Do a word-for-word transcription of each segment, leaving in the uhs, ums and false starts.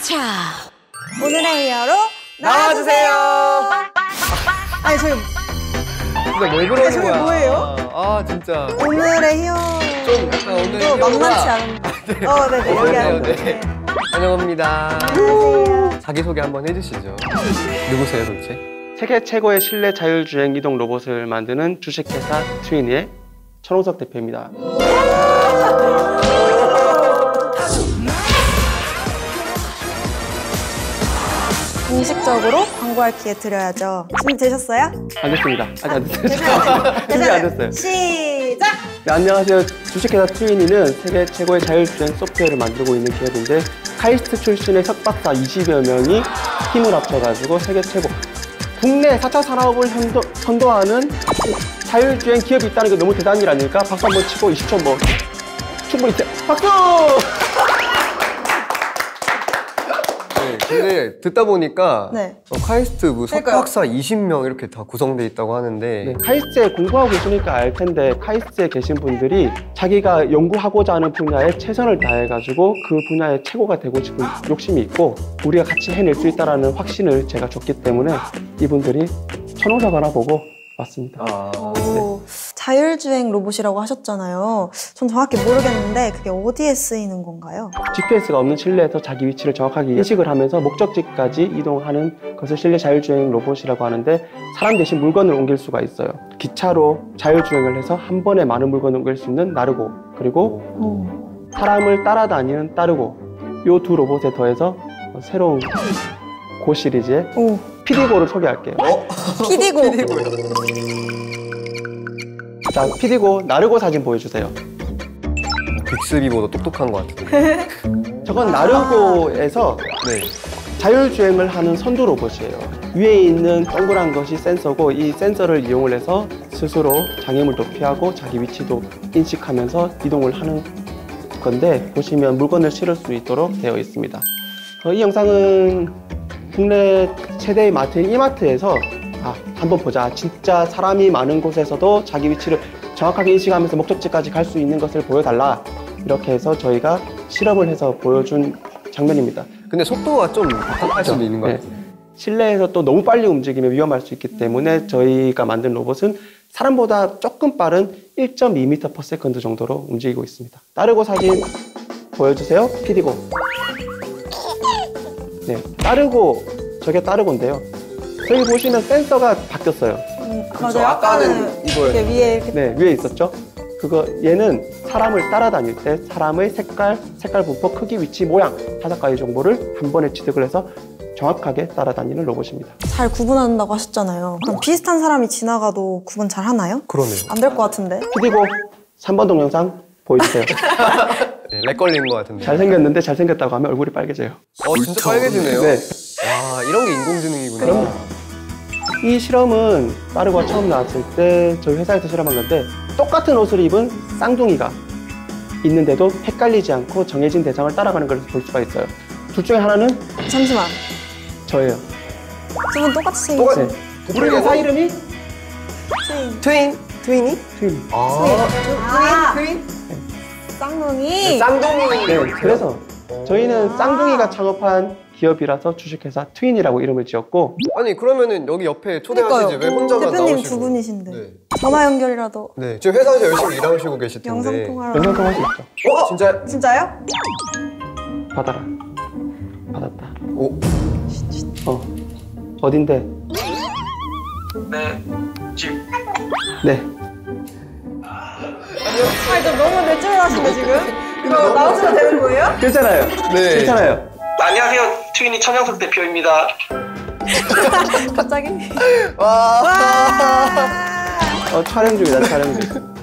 차차 오늘의 히어로 나와주세요. 아니 저희 진짜 왜 그러는 저게 거야? 뭐예요? 아 진짜. 오늘의 히어로 좀 약간 오늘 또 만만치 않은. 네. 어, 네네 여기 네, 앉아요. 네. 환영합니다. 안녕하세요. 자기소개 한번 해주시죠. 누구세요 도대체? 세계 최고의 실내 자율주행 이동 로봇을 만드는 주식회사 트윈의 천홍석 대표입니다. 공식적으로 광고할 기회 드려야죠. 준비되셨어요? 안 됐습니다. 아직 안 됐어요. 괜찮아요. 준비 안 됐어요. 시작! 네, 안녕하세요. 주식회사 트윈이는 세계 최고의 자율주행 소프트웨어를 만들고 있는 기업인데 카이스트 출신의 석박사 이십여 명이 힘을 합쳐가지고 세계 최고 국내 사 차 산업을 선도, 선도하는 자율주행 기업이 있다는 게 너무 대단한 일 아닐까? 박수 한번 치고 이십 초 뭐 충분히 박수! 네, 근데 듣다 보니까 네. 어, 카이스트 뭐 그러니까요. 석박사 이십 명 이렇게 다 구성돼 있다고 하는데 네, 카이스트에 공부하고 계시니까 알 텐데 카이스트에 계신 분들이 자기가 연구하고자 하는 분야에 최선을 다해가지고 그 분야의 최고가 되고 싶은 욕심이 있고 우리가 같이 해낼 수 있다는 확신을 제가 줬기 때문에 이분들이 천호석 하나 보고 왔습니다. 아, 오, 자율주행 로봇이라고 하셨잖아요. 전 정확히 모르겠는데 그게 어디에 쓰이는 건가요? 지피에스가 없는 실내에서 자기 위치를 정확하게 인식을 하면서 목적지까지 이동하는 것을 실내 자율주행 로봇이라고 하는데 사람 대신 물건을 옮길 수가 있어요. 기차로 자율주행을 해서 한 번에 많은 물건을 옮길 수 있는 나르고 그리고 오. 사람을 따라다니는 따르고 이 두 로봇에 더해서 새로운 고 시리즈의 오. 피디고를 소개할게요. 어? 피디고. 자, 피디고 나르고 사진 보여주세요. 빅스비보다 똑똑한 것 같은데. 저건 나르고에서 네. 자율주행을 하는 선두 로봇이에요. 위에 있는 동그란 것이 센서고 이 센서를 이용을 해서 스스로 장애물도 피하고 자기 위치도 인식하면서 이동을 하는 건데 보시면 물건을 실을 수 있도록 되어 있습니다. 어, 이 영상은 국내 최대의 마트인 이마트에서 아, 한번 보자. 진짜 사람이 많은 곳에서도 자기 위치를 정확하게 인식하면서 목적지까지 갈 수 있는 것을 보여달라. 이렇게 해서 저희가 실험을 해서 보여준 장면입니다. 근데 속도가 좀 답답할 수도 있는 것 네. 같아요. 실내에서 또 너무 빨리 움직이면 위험할 수 있기 때문에 저희가 만든 로봇은 사람보다 조금 빠른 일 점 이 미터 퍼 세컨드 정도로 움직이고 있습니다. 따르고 사진 보여주세요. 피디고. 네, 따르고, 저게 따르고인데요. 저기 보시면 센서가 바뀌었어요. 음, 그쵸, 맞아요. 아까는 이거예요. 이렇게 위에 이렇게. 네, 위에 있었죠? 그거, 얘는 사람을 따라다닐 때 사람의 색깔, 색깔 분포, 크기, 위치, 모양, 다섯 가지 정보를 한 번에 취득을 해서 정확하게 따라다니는 로봇입니다. 잘 구분한다고 하셨잖아요. 그럼 비슷한 사람이 지나가도 구분 잘 하나요? 그러네요. 안 될 것 같은데. 피디고 삼 번 동영상 보여주세요. 네, 렉 걸린 것 같은데. 잘생겼는데 잘생겼다고 하면 얼굴이 빨개져요. 어, 진짜 빨개지네요. 네. 와, 이런 게 인공지능이구나. 그럼요. 이 실험은 따르고가 처음 나왔을 때 저희 회사에서 실험한 건데 똑같은 옷을 입은 쌍둥이가 있는데도 헷갈리지 않고 정해진 대상을 따라가는 걸 볼 수가 있어요. 둘 중에 하나는 잠시만. 저예요. 두 분 똑같이 똑같- 생겼죠? 네. 우리 회사 이름이 트윈. 트윈? 트윈이? 트윈. 아, 트윈? 트윈? 쌍둥이. 쌍둥이. 네, 그래서 저희는 쌍둥이가 창업한 기업이라서 주식회사 트윈이라고 이름을 지었고 아니, 그러면은 여기 옆에 초대하시지 그러니까요. 왜 혼자만 대표님 나오시고. 두 분이신데. 네. 전화 연결이라도. 네, 지금 회사에서 열심히 일하시고 계실 텐데. 영상 통화로. 영상 통화할 수 있죠. 어? 진짜? 진짜요? 받아라. 받았다. 오. 어. 어딘데? 네, 집. 네. 아니, 저 너무 내추럴하신데, 지금? 이거 나오셔도 되는 거예요? 괜찮아요. 네. 괜찮아요. 안녕하세요, 트윈이 천영석 대표입니다. 갑자기? 와. 어, 촬영 중이다, 촬영 중.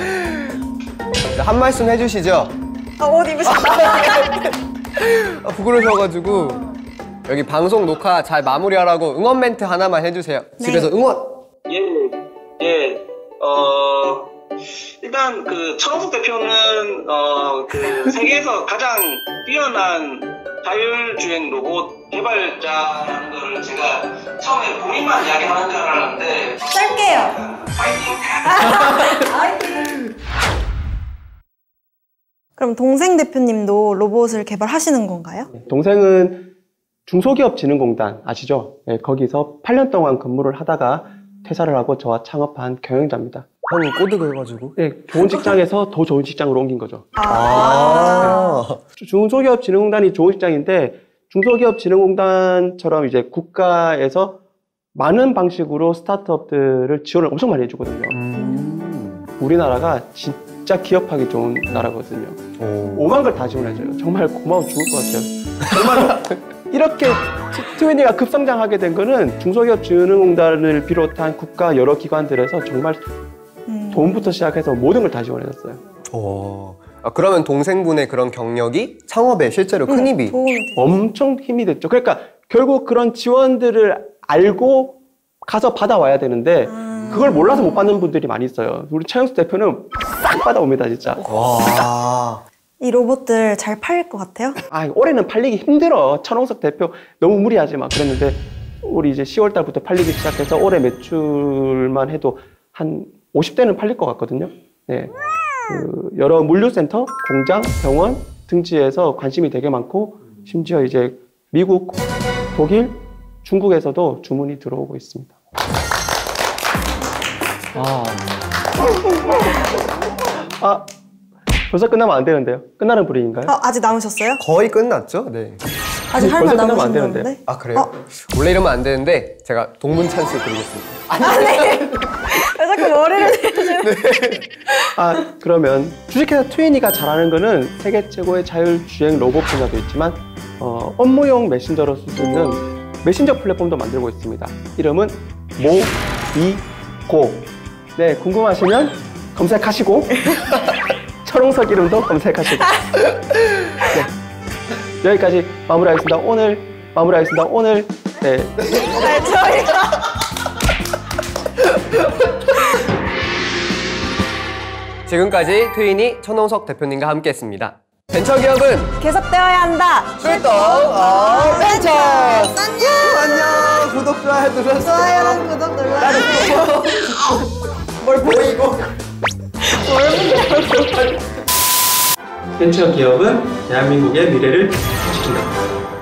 한 말씀 해주시죠. 아, 옷 입으셨다. 아, 부끄러우셔가지고 여기 방송 녹화 잘 마무리하라고 응원 멘트 하나만 해주세요. 네. 집에서 응원. 예, 예, 어, 일단 그 천영석 대표는 어, 그 세계에서 가장 뛰어난 자율주행 로봇 개발자라는 걸 제가 처음에 본인만 이야기하는 줄 알았는데 짧게요. 파이팅! 파이팅! 그럼 동생 대표님도 로봇을 개발하시는 건가요? 동생은 중소기업진흥공단 아시죠? 네, 거기서 팔 년 동안 근무를 하다가 퇴사를 하고 저와 창업한 경영자입니다. 형이 꼬드그 해가지고? 네, 좋은 직장에서 더 좋은 직장으로 옮긴 거죠. 아. 네. 중소기업진흥공단이 좋은 직장인데 중소기업진흥공단처럼 이제 국가에서 많은 방식으로 스타트업들을 지원을 엄청 많이 해주거든요. 음. 우리나라가 진짜 기업하기 좋은 나라거든요. 오. 오만 걸 다 지원해줘요. 정말 고마워 죽을 것 같아요. 정말 이렇게 트웬티가 급성장하게 된 거는 중소기업진흥공단을 비롯한 국가 여러 기관들에서 정말 음. 돈부터 시작해서 모든 걸 다 지원해줬어요. 오. 아, 그러면 동생분의 그런 경력이 창업에 실제로 큰 음, 힘이 도움이 되죠. 엄청 힘이 됐죠. 그러니까 결국 그런 지원들을 알고 가서 받아와야 되는데 음. 그걸 몰라서 못 받는 분들이 많이 있어요. 우리 최영수 대표는 싹 받아옵니다, 진짜. 와. 이 로봇들 잘 팔릴 것 같아요? 아, 올해는 팔리기 힘들어. 천홍석 대표 너무 무리하지 마. 그랬는데 우리 이제 시월 달부터 팔리기 시작해서 올해 매출만 해도 한 오십 대는 팔릴 것 같거든요. 네. 그 여러 물류센터, 공장, 병원 등지에서 관심이 되게 많고 심지어 이제 미국, 독일, 중국에서도 주문이 들어오고 있습니다. 아, 아 벌써 끝나면 안 되는데요. 끝나는 분위기인가요? 어, 아직 남으셨어요? 거의 끝났죠? 네. 아직 할 벌써 말 끝나면 안 남으셨는데? 되는데. 아, 그래요? 어? 원래 이러면 안 되는데 제가 동문 찬스 드리겠습니다. 왜 자꾸 머리를 아, 그러면 주식회사 트윈이가 잘하는 거는 세계 최고의 자율주행 로봇 분야도 있지만 어, 업무용 메신저로 쓸 수 있는 메신저 플랫폼도 만들고 있습니다. 이름은 모비고. 네, 궁금하시면 검색하시고 철옹석 이름도 검색하시고. 네, 여기까지 마무리하겠습니다. 오늘 마무리하겠습니다. 오늘 네. 네, 저희가 지금까지 트윈이 천홍석 대표님과 함께했습니다. 벤처기업은 계속되어야 한다. 출동 어 벤처. 안녕. 구독 좋아요 눌러주세요. 좋아요랑 구독 눌러주세요. 뭘 보이고? 벤처 기업은 대한민국의 미래를 지킨다.